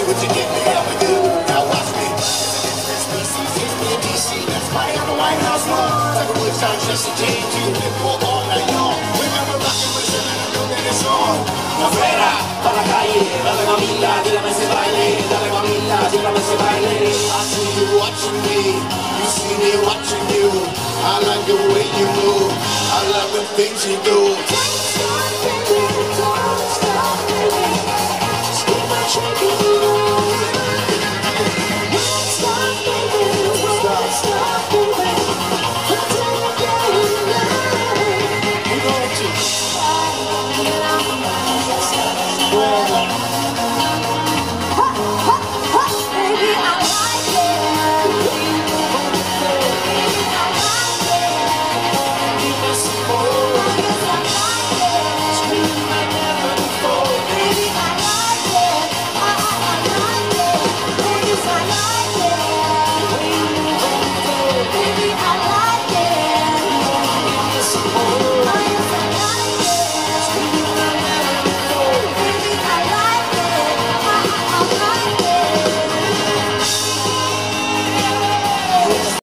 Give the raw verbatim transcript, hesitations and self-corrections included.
what you get me up and do. Now watch me. That's why I'm a White House lawn. Like a Woodstock, just a J G, people all night long. Remember rockin' with them and I know that it's on. Afuera, pa' la calle, dale mamita, tírame ese baile. Dale mamita, tírame ese baile. I see you watching me, you see me watching you. I like the way you move, I love the things you do.